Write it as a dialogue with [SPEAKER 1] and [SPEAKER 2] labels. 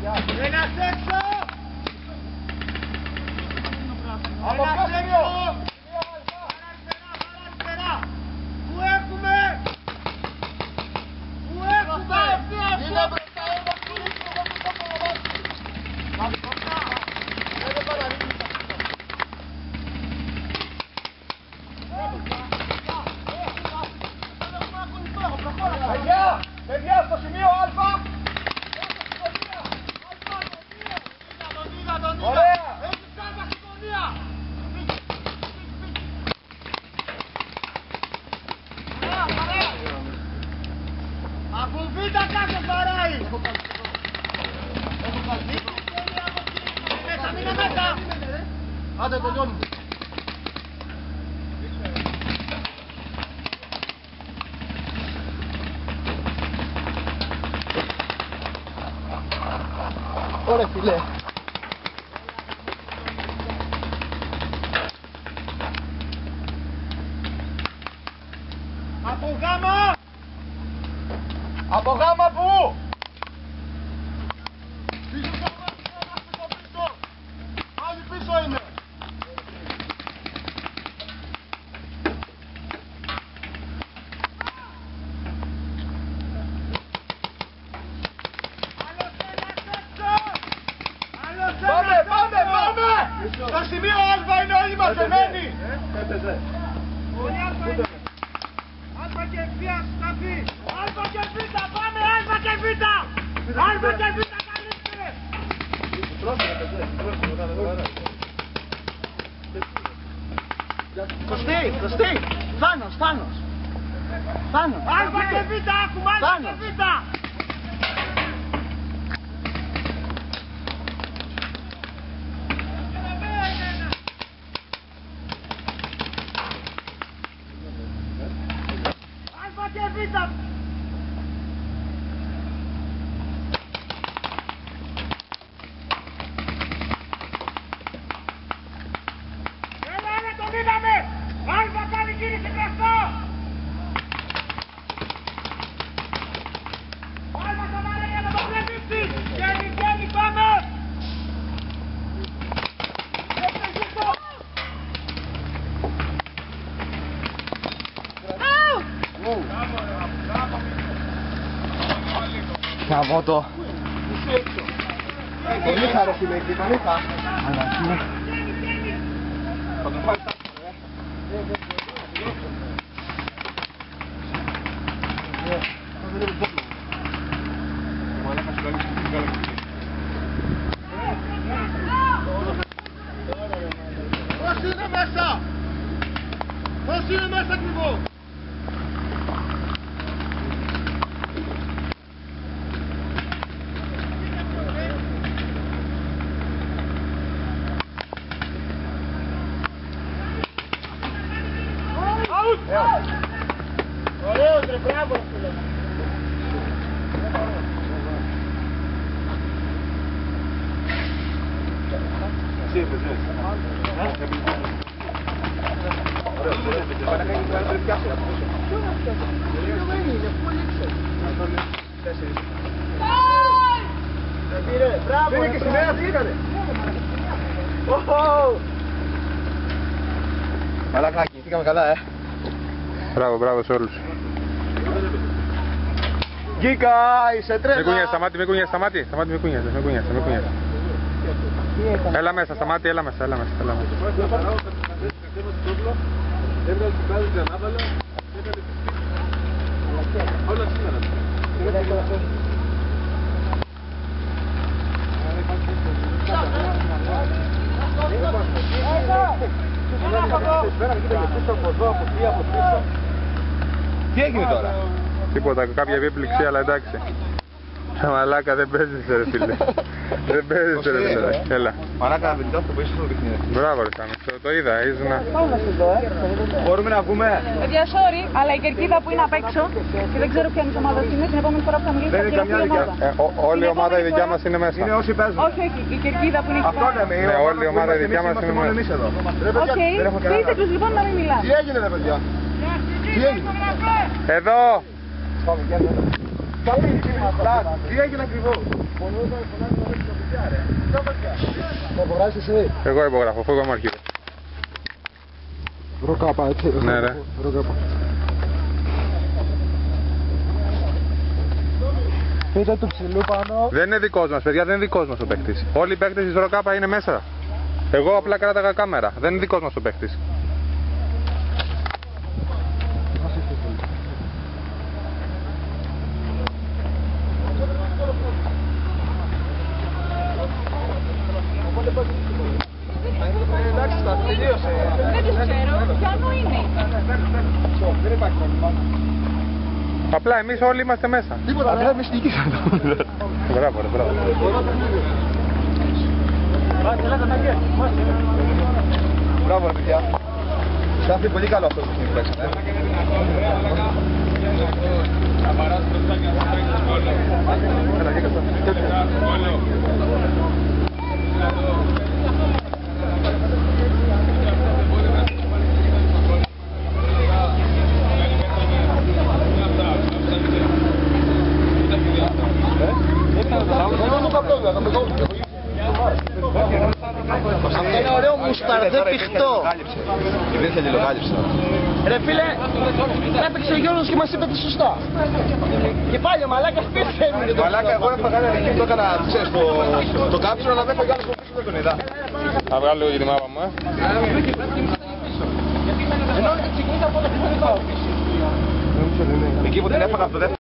[SPEAKER 1] Ένας έξω!
[SPEAKER 2] Από ποιο σημείο?
[SPEAKER 1] Αριστερά! Πού έχουμε! Πού έχουμε!
[SPEAKER 2] Είναι μπροστά, είναι μπροστά, παιδιά, στο σημείο Α. Ωραία.
[SPEAKER 1] Έχει κάρτα στη γωνία! Από Β' κάθε παράει! Μείνε μέσα!
[SPEAKER 2] Άντε τελειώνουμε. Ωραία φίλε.
[SPEAKER 1] Από Γάμα!
[SPEAKER 2] Από Γάμα πού?
[SPEAKER 1] Πίσω στο πίσω!
[SPEAKER 2] Άλλοι πίσω είναι. Πάμε! Στο σημείο Α είναι όλοι μαζεμένοι.
[SPEAKER 1] Άλφα και Β σταθεί! Άλφα και Β! Πάμε! Άλφα και Β! Άλφα και Β! Καλύψτε!
[SPEAKER 2] Κωστή! Φάνος!
[SPEAKER 1] Άλφα και Β! Έχουμε Άλφα και Β! Άλφα και Β! Έλα, τον είδαμε! Άλφα κάνει κίνηση μπροστά! Άλφα θα βάλει για να το κλέψει! Βγαίνει, πάμε!
[SPEAKER 2] Καβώ το. Τον είχα ρε φίλε εκεί, τον είχα. Θα τον πάρει τα.
[SPEAKER 1] Πώς είναι μέσα! Πώς είναι μέσα ακριβώς! Ωραίος ρε, μπράβο φίλε!
[SPEAKER 2] Εσύ έπαιζες. Ωραίος, πάει να κάνει το πιάσει. Ποιο να πιάσει? Είναι, πού έλειξε? 4.
[SPEAKER 1] Πήρε, μπράβο!
[SPEAKER 2] Πήρε και σημαία, τι έκανε? Μαλακάκι, πήγαμε καλά,
[SPEAKER 3] Μπράβο σε όλους.
[SPEAKER 2] Γκίκα, είσαι τρέλα.
[SPEAKER 3] Μην κουνιάσαι, σταμάτη, με κουνιάσαι. Έλα μέσα, σταμάτη, έλα μέσα.
[SPEAKER 2] Έβγαλε την πάλι, την ανάβαλα, έκανε όλα σήμερα. Τι έγινε τώρα?
[SPEAKER 3] Τίποτα, κάποια επίπληξη, αλλά εντάξει. Μαλάκα, δεν παίζεις ρε φίλε. Δεν παίζεις ρε φίλε. Έλα.
[SPEAKER 2] Μαλάκα, βελτιώ αυτό που είσαι στο παιχνίδι.
[SPEAKER 3] Μπράβο ρε Σάμι, το είδα, ήσουν.
[SPEAKER 2] Μπορούμε να βγούμε?
[SPEAKER 4] Παιδιά, sorry, αλλά η κερκίδα που είναι απ' έξω και δεν ξέρω ποια είναι η ομάδα είναι, την επόμενη φορά που θα μιλήσει
[SPEAKER 2] Δεν είναι καμιά δικιά.
[SPEAKER 3] Όλη η ομάδα η δικιά μας είναι μέσα.
[SPEAKER 2] Είναι όσοι παίζουν.
[SPEAKER 4] Όχι, η κερκίδα που είναι εκεί.
[SPEAKER 2] Αυτό λέμε.
[SPEAKER 3] Ναι, όλη η ομάδα η δικιά μας είναι μέσα.
[SPEAKER 2] Εμείς εδώ.
[SPEAKER 4] Οκ, πείτε τους λοιπόν να μην μιλάνε.
[SPEAKER 2] Τι έγινε ρε παιδιά? Τι έγινε?
[SPEAKER 3] Εδώ!
[SPEAKER 2] Τι έγινε ακριβώς? Θα υπογράψεις εσύ.
[SPEAKER 3] Εγώ υπογράφω, αφού εγώ είμαι αρχηγός.
[SPEAKER 2] Ροκάπα, έτσι.
[SPEAKER 3] Ναι, ρε.
[SPEAKER 2] Ροκάπα. Πείτε του ψηλού πάνω.
[SPEAKER 3] Δεν είναι δικός μας, παιδιά, δεν είναι δικός μας ο παίκτης. Όλοι οι παίκτες της Ροκάπα είναι μέσα. Εγώ απλά κράταγα κάμερα, δεν είναι δικός μας ο παίκτης.
[SPEAKER 2] Εντάξει, θα τελείωσε.
[SPEAKER 4] Δεν τους ξέρω, ποιανού είναι.
[SPEAKER 2] Δεν υπάρχει πρόβλημα.
[SPEAKER 3] Απλά εμείς όλοι είμαστε μέσα.
[SPEAKER 2] Τίποτα, δεν εμείς νικήσαμε.
[SPEAKER 3] Μπράβο, ρε, μπράβο.
[SPEAKER 2] Μπράβο, ρε παιδιά. Στάθη πολύ καλό αυτό που παίξαμε. Αυτό είναι ωραίο μουσταρδέ πιχτό.
[SPEAKER 5] Υπήρχε αλληλοκάλυψη.
[SPEAKER 2] Ρε φίλε, έπαιξε ο Γιώργος και μας είπε τη σωστά. Και πάλι ο μαλάκας πήρε έμεινε το
[SPEAKER 5] Μαλάκα, εγώ έφαγα ένα ρεκί, το έκανα, ξέρεις, το κάψιμο, αλλά δεν έφαγα άλλο που πίσω δεν τον είδα.
[SPEAKER 3] Θα βγάλω λίγο τη μάπα μου,
[SPEAKER 5] Εκεί που την έφαγα από το δεύτερο.